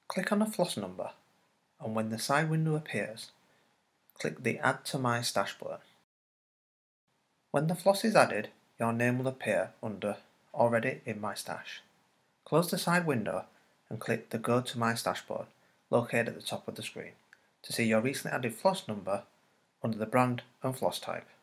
Click on the floss number, and when the side window appears, click the Add to My Stash button. When the floss is added, your name will appear under Already in My Stash. Close the side window and click the Go to My Stash button located at the top of the screen to see your recently added floss number under the brand and floss type.